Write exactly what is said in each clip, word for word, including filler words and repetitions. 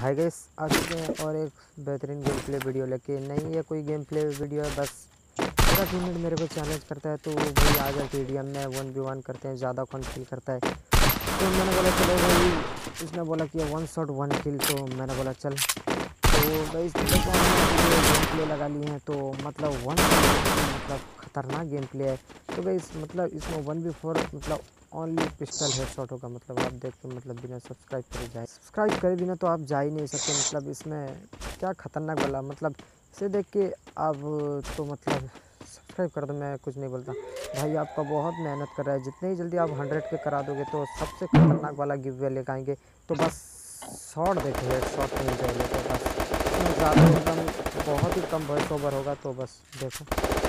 Hi guys, आ चुके हैं और एक बेहतरीन गेम प्ले वीडियो लेके। नहीं ये कोई गेम प्ले वीडियो है, बस मेरा टीममेट मेरे को चैलेंज करता है तो भाई आ जा टीडीएम में वन बी वन करते हैं, ज़्यादा कौन किल करता है। तो मैंने बोला चलो भाई, उसने बोला कि वन शॉट वन किल, तो मैंने बोला चल। तो भाई गेम प्ले लगा लिए हैं, तो मतलब वन मतलब ख़तरनाक गेम प्ले है। तो भाई मतलब इसमें वन बी फोर मतलब ओनली पिस्टल हेड शॉट होगा। मतलब आप देख के मतलब बिना सब्सक्राइब करे जाए, सब्सक्राइब करे बिना तो आप जा ही नहीं सकते। मतलब इसमें क्या खतरनाक वाला, मतलब इसे देख के आप तो मतलब सब्सक्राइब कर दो। मैं कुछ नहीं बोलता भाई, आपका बहुत मेहनत कर रहा है। जितने ही जल्दी आप हंड्रेड के करा दोगे तो सबसे खतरनाक वाला गिव अवे लेकर आएंगे। तो बस शॉट देखे, हेड शॉट नहीं चाहिए, तो बस इसमें ज़्यादा एकदम बहुत ही कम वॉइस ओवर होगा। तो बस देखो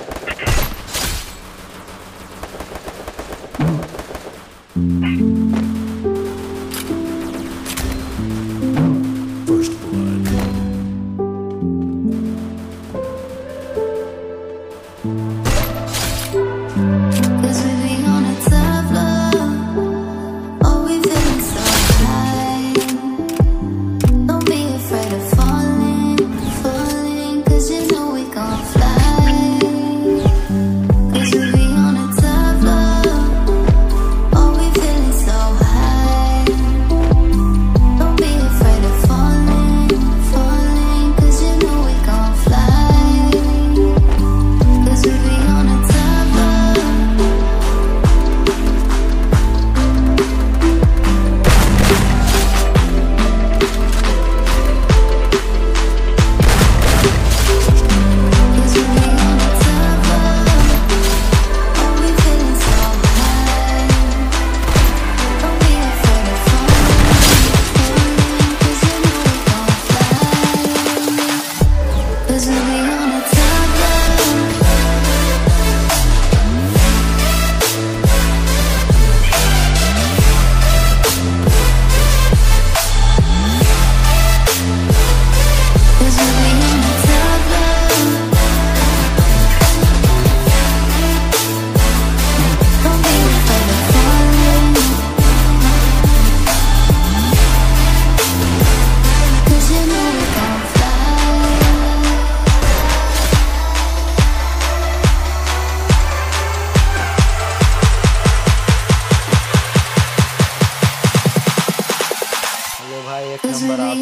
भाई एक नंबर आ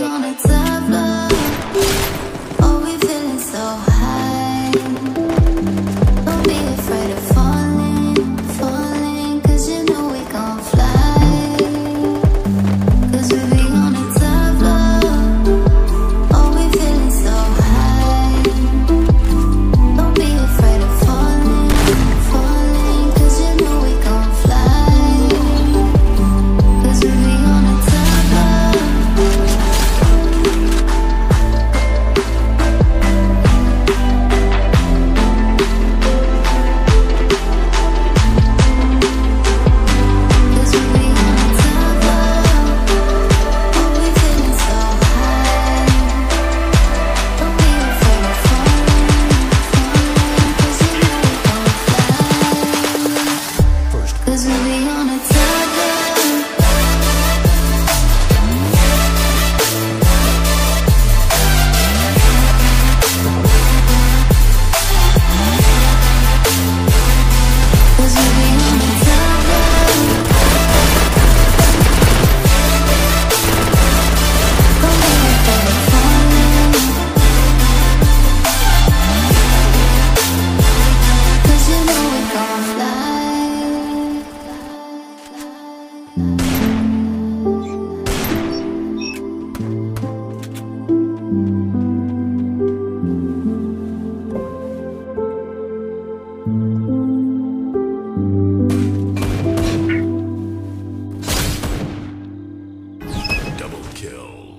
गया। Double kill.